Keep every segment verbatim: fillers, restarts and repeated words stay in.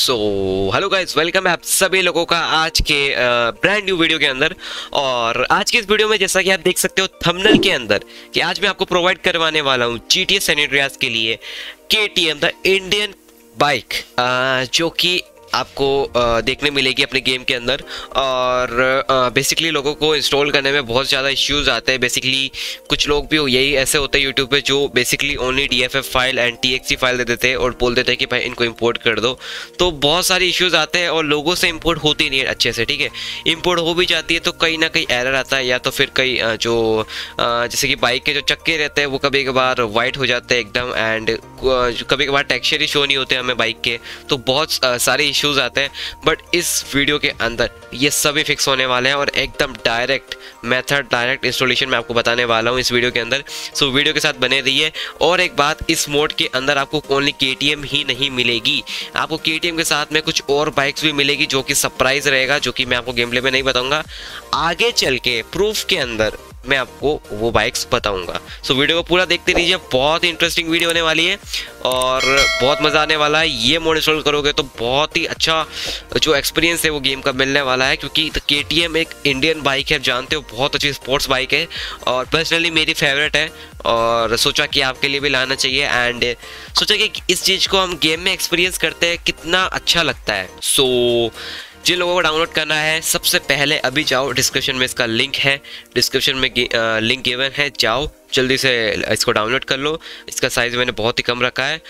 So hello guys, welcome है आप सभी लोगों का आज के ब्रांड न्यू वीडियो के अंदर। और आज के इस वीडियो में जैसा कि आप देख सकते हो थंबनेल के अंदर कि आज मैं आपको प्रोवाइड करवाने वाला हूँ जीटीए सैन एंड्रियास के लिए केटीएम द इंडियन बाइक, जो कि आपको आ, देखने मिलेगी अपने गेम के अंदर। और बेसिकली लोगों को इंस्टॉल करने में बहुत ज़्यादा इश्यूज आते हैं। बेसिकली कुछ लोग भी यही ऐसे होते हैं यूट्यूब पे जो basically only DFF file and TXT file दे देते हैं और बोल देते हैं कि भाई इनको इंपोर्ट कर दो। तो बहुत सारे इश्यूज आते हैं और लोगों से इंपोर्ट होती नहीं है अच्छे से, ठीक है। इंपोर्ट हो भी जाती है तो कहीं ना कहीं एरर आता है, या तो फिर कई जो जैसे कि बाइक के जो चक्के रहते हैं वो कभी कभार वाइट हो जाते हैं एकदम, एंड कभी कभार टेक्सचर ही शो नहीं होते हमें बाइक के। तो बहुत सारे इश्यूज आते हैं, बट इस वीडियो के अंदर ये सभी फिक्स होने वाले हैं और एकदम डायरेक्ट मेथड डायरेक्ट इंस्टॉलेशन मैं आपको बताने वाला हूँ इस वीडियो के अंदर। सो वीडियो के साथ बने रहिए। और एक बात, इस मोड के अंदर आपको ओनली केटीएम ही नहीं मिलेगी, आपको केटीएम के साथ में कुछ और बाइक्स भी मिलेगी जो कि सरप्राइज रहेगा, जो कि मैं आपको गेम प्ले में नहीं बताऊंगा। आगे चल के प्रूफ के अंदर मैं आपको वो बाइक्स बताऊंगा। सो वीडियो को पूरा देखते रहिए, बहुत ही इंटरेस्टिंग वीडियो होने वाली है और बहुत मज़ा आने वाला है। ये मोड इंस्टॉल करोगे तो बहुत ही अच्छा जो एक्सपीरियंस है वो गेम का मिलने वाला है, क्योंकि केटीएम एक इंडियन बाइक है, जानते हो, बहुत अच्छी स्पोर्ट्स बाइक है और पर्सनली मेरी फेवरेट है। और सोचा कि आपके लिए भी लाना चाहिए, एंड सोचा कि इस चीज़ को हम गेम में एक्सपीरियंस करते हैं कितना अच्छा लगता है। सो so, जिन लोगों को डाउनलोड करना है सबसे पहले अभी जाओ, डिस्क्रिप्शन में इसका लिंक है, डिस्क्रिप्शन में लिंक गिवन है, जाओ जल्दी से इसको डाउनलोड कर लो। इसका साइज़ मैंने बहुत ही कम रखा है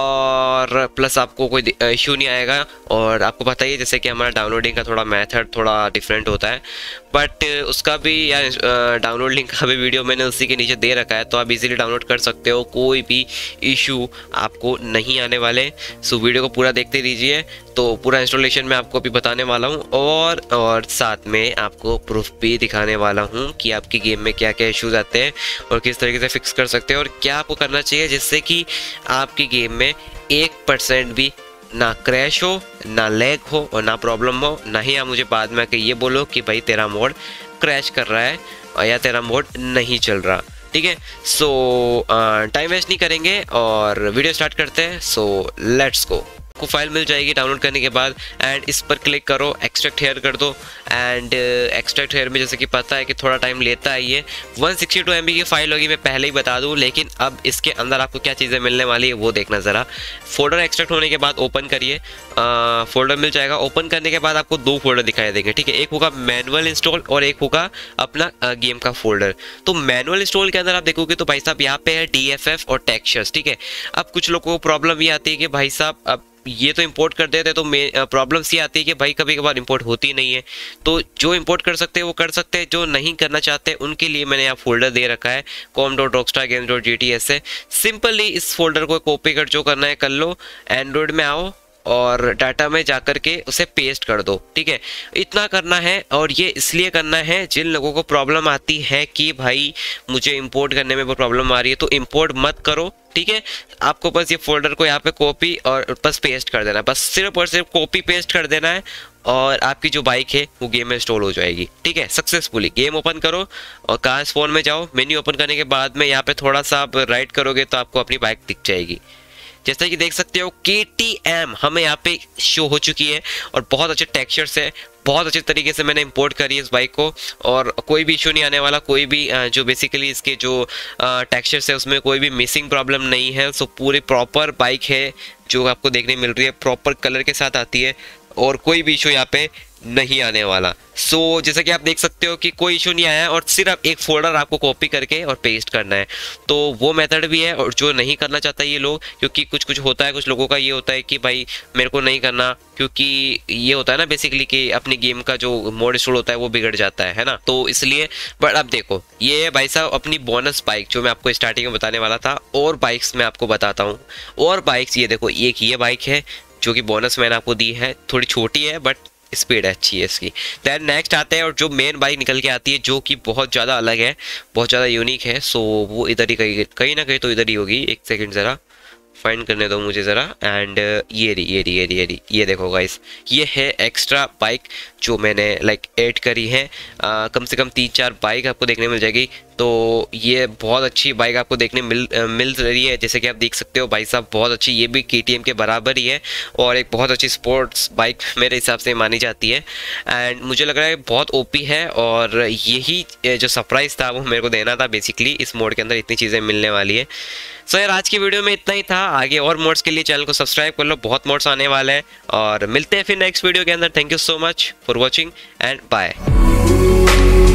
और प्लस आपको कोई इशू नहीं आएगा। और आपको पता ही है जैसे कि हमारा डाउनलोडिंग का थोड़ा मेथड थोड़ा डिफरेंट होता है, बट उसका भी यार डाउनलोड लिंक का भी वीडियो मैंने उसी के नीचे दे रखा है, तो आप इजीली डाउनलोड कर सकते हो, कोई भी इशू आपको नहीं आने वाले। सो वीडियो को पूरा देखते रहिए। तो पूरा इंस्टॉलेशन मैं आपको अभी बताने वाला हूँ और और साथ में आपको प्रूफ भी दिखाने वाला हूँ कि आपकी गेम में क्या क्या इश्यूज आते हैं और किस तरीके से फिक्स कर सकते हैं और क्या आपको करना चाहिए जिससे कि आपकी गेम में एक परसेंट भी ना क्रैश हो, ना लैग हो और ना प्रॉब्लम हो, ना ही आप मुझे बाद में आके ये बोलो कि भाई तेरा मोड क्रैश कर रहा है और या तेरा मोड नहीं चल रहा, ठीक है। सो टाइम वेस्ट नहीं करेंगे और वीडियो स्टार्ट करते हैं। So let's go. को फाइल मिल जाएगी डाउनलोड करने के बाद, एंड इस पर क्लिक करो, एक्सट्रैक्ट हेयर कर दो। एंड एक्सट्रैक्ट हेयर में जैसे कि पता है कि थोड़ा टाइम लेता है, ये वन सिक्सटी टू एम बी की फाइल होगी, मैं पहले ही बता दूं। लेकिन अब इसके अंदर आपको क्या चीज़ें मिलने वाली है वो देखना ज़रा। फोल्डर एक्सट्रैक्ट होने के बाद ओपन करिए, फोल्डर मिल जाएगा। ओपन करने के बाद आपको दो फोल्डर दिखाई देंगे, ठीक है। एक होगा मैनुअल इंस्टॉल और एक होगा अपना गेम का फोल्डर। तो मैनुअल इंस्टॉल के अंदर आप देखोगे तो भाई साहब यहाँ पे है डी एफ एफ और टेक्सचर्स, ठीक है। अब कुछ लोगों को प्रॉब्लम ये आती है कि भाई साहब अब ये तो इंपोर्ट कर देते हैं, तो प्रॉब्लम्स ये आती है कि भाई कभी कभार इंपोर्ट होती नहीं है। तो जो इंपोर्ट कर सकते हैं वो कर सकते हैं, जो नहीं करना चाहते उनके लिए मैंने यहाँ फोल्डर दे रखा है com dot Rockstar Games dot G T S से। सिंपली इस फोल्डर को कॉपी कर जो करना है कर लो, एंड्रॉयड में आओ और डाटा में जाकर के उसे पेस्ट कर दो, ठीक है। इतना करना है और ये इसलिए करना है जिन लोगों को प्रॉब्लम आती है कि भाई मुझे इंपोर्ट करने में बहुत प्रॉब्लम आ रही है, तो इंपोर्ट मत करो, ठीक है। आपको बस ये फोल्डर को यहाँ पे कॉपी और बस पेस्ट कर देना है, बस सिर्फ और सिर्फ कॉपी पेस्ट कर देना है और आपकी जो बाइक है वो गेम में इंस्टॉल हो जाएगी, ठीक है। सक्सेसफुली गेम ओपन करो और कहाँ फोन में जाओ, मेन्यू ओपन करने के बाद में यहाँ पे थोड़ा सा आप राइट करोगे तो आपको अपनी बाइक दिख जाएगी। जैसा कि देख सकते हो के टी एम हमें यहाँ पे शो हो चुकी है और बहुत अच्छे टेक्सचर से बहुत अच्छे तरीके से मैंने इंपोर्ट करी है इस बाइक को और कोई भी इशू नहीं आने वाला। कोई भी जो बेसिकली इसके जो टेक्सचर्स है उसमें कोई भी मिसिंग प्रॉब्लम नहीं है। सो पूरी प्रॉपर बाइक है जो आपको देखने मिल रही है, प्रॉपर कलर के साथ आती है और कोई भी इशू यहाँ पे नहीं आने वाला। सो so, जैसा कि आप देख सकते हो कि कोई इशू नहीं आया और सिर्फ एक फोल्डर आपको कॉपी करके और पेस्ट करना है, तो वो मेथड भी है। और जो नहीं करना चाहता ये लोग, क्योंकि कुछ कुछ होता है, कुछ लोगों का ये होता है कि भाई मेरे को नहीं करना, क्योंकि ये होता है ना बेसिकली कि अपनी गेम का जो मोड इंस्टॉल होता है वो बिगड़ जाता है है ना, तो इसलिए। बट अब देखो ये है भाई साहब अपनी बोनस बाइक जो मैं आपको स्टार्टिंग में बताने वाला था, और बाइक्स मैं आपको बताता हूँ। और बाइक्स ये देखो, एक ये बाइक है जो कि बोनस मैंने आपको दी है, थोड़ी छोटी है बट स्पीड अच्छी है इसकी। दैन नेक्स्ट आते हैं और जो मेन बाइक निकल के आती है जो कि बहुत ज़्यादा अलग है, बहुत ज़्यादा यूनिक है। सो वो इधर ही कहीं कहीं ना कहीं तो इधर ही होगी, एक सेकंड ज़रा फाइंड करने दो मुझे ज़रा। एंड ये रही ये रही ये रही ये रही ये देखो गाइस, ये है एक्स्ट्रा बाइक जो मैंने लाइक ऐड करी है। आ, कम से कम तीन चार बाइक आपको देखने मिल जाएगी तो ये बहुत अच्छी बाइक आपको देखने मिल मिल रही है। जैसे कि आप देख सकते हो भाई साहब, बहुत अच्छी, ये भी केटीएम के बराबर ही है और एक बहुत अच्छी स्पोर्ट्स बाइक मेरे हिसाब से मानी जाती है। एंड मुझे लग रहा है बहुत ओपी है और यही जो सरप्राइज़ था वो मेरे को देना था बेसिकली, इस मोड के अंदर इतनी चीज़ें मिलने वाली है। सो यार आज की वीडियो में इतना ही था। आगे और मोड्स के लिए चैनल को सब्सक्राइब कर लो, बहुत मोड्स आने वाले हैं और मिलते हैं फिर नेक्स्ट वीडियो के अंदर। Thank you so much for watching and bye.